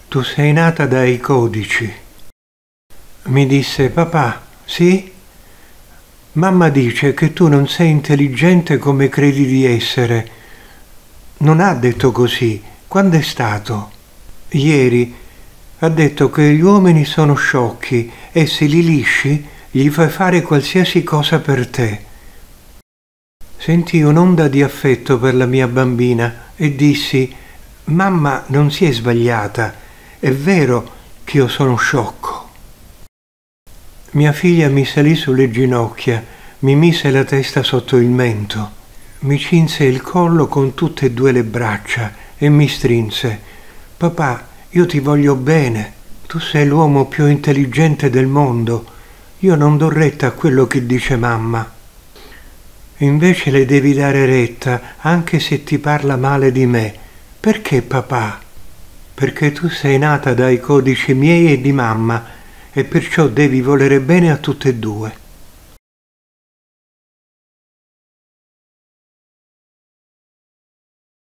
tu sei nata dai codici. Mi disse: papà, sì? Mamma dice che tu non sei intelligente come credi di essere. Non ha detto così. Quando è stato? Ieri. Ha detto che gli uomini sono sciocchi e se li lisci gli fai fare qualsiasi cosa per te. Sentii un'onda di affetto per la mia bambina e dissi: mamma non si è sbagliata, è vero che io sono sciocco. Mia figlia mi salì sulle ginocchia, mi mise la testa sotto il mento, mi cinse il collo con tutte e due le braccia e mi strinse. Papà, io ti voglio bene, tu sei l'uomo più intelligente del mondo, io non do retta a quello che dice mamma. Invece le devi dare retta anche se ti parla male di me. Perché, papà? Perché tu sei nata dai codici miei e di mamma e perciò devi volere bene a tutte e due.